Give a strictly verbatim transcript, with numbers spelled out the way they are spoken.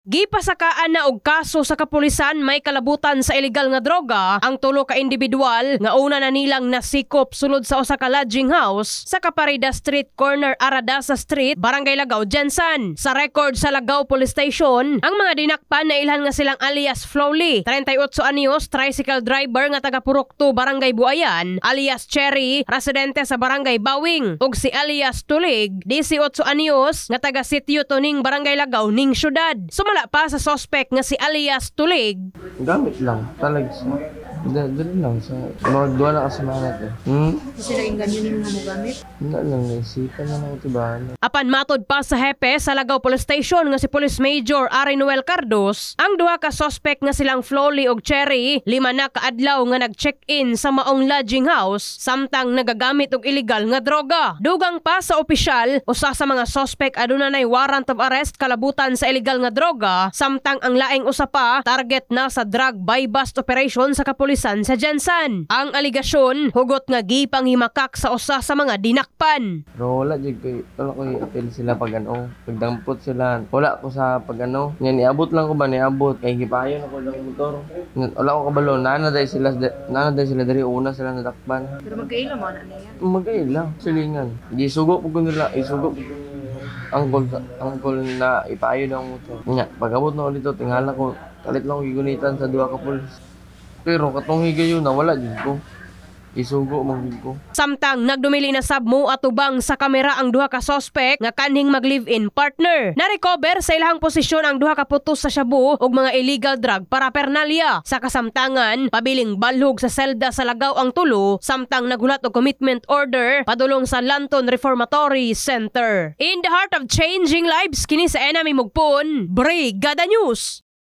Gipasakaan na og kaso sa kapulisan may kalabutan sa illegal nga droga ang tulo ka individual nga una na nilang nasikop sulod sa usa ka lodging house sa Caparida Street corner Aradasa Street, Barangay Lagaw, Jensan. Sa record sa Lagaw Police Station, ang mga dinakpan na ilhan nga silang alias Flowly, thirty-eight anyos, tricycle driver nga taga Purokto, Barangay Buayan, alias Cherry, residente sa Barangay Bawing, ug si alias Tulig, eighteen anyos, nga taga Sitio Tuning, Barangay Lagaw, ning syudad. Wala pa sa suspect nga si alias Tulig. Gamit lang, talag sa. Dali lang sa mga duwa na kasamahan natin. Hmm? Kasi laging ganyan yung mga gamit? Wala lang, naisipan na lang ito ba? Apan matod pa sa hepe sa Lagaw Police Station nga si Police Major Ari Noel Cardos, ang duha ka suspect nga silang Flowly ug Cherry, lima na kaadlaw nga nag-check-in sa maong lodging house samtang nagagamit og illegal nga droga. Dugang pa sa opisyal, usa sa mga suspect aduna nay warrant of arrest kalabutan sa illegal nga droga, samtang ang laing usa pa target na sa drug buy-bust operation sa kapulisan sa Jensan. Ang aligasyon, hugot nga gipanghimakak sa usa sa mga dinakpan. Pero wala jud ko, wala ko i-appeal sila pag ano, pagdampot sila. Wala ko sa pag ano, yan iabot lang ko ba niabot kay gipayon ako ng motor. Wala ko kabalo, nana dai sila nana dai sila dari una sila nadakpan. Pero magkaila mo na niya. Magkaila, silingan. Di sugo pug nila, isugo pug angkol angkol na ipayo ng motor. Nya, pagabot na ulit to tingala ko, kalit lang ko gigunitan sa duha ka pulis. Pero katong higayon na wala din ko. Isugo man din ko. Samtang nagdumili na sabmo at ubang sa kamera ang duha ka suspect nga kanhing mag-live-in partner. Na-recover sa ilahang posisyon ang duha ka putos sa shabu ug mga illegal drug paraphernalia. Sa kasamtangan, pabiling balhog sa selda sa Lagaw ang tulo samtang naghulat og commitment order padulong sa Lanton Reformatory Center. In the heart of changing lives kini sa Enami Mugpon, Brigada News.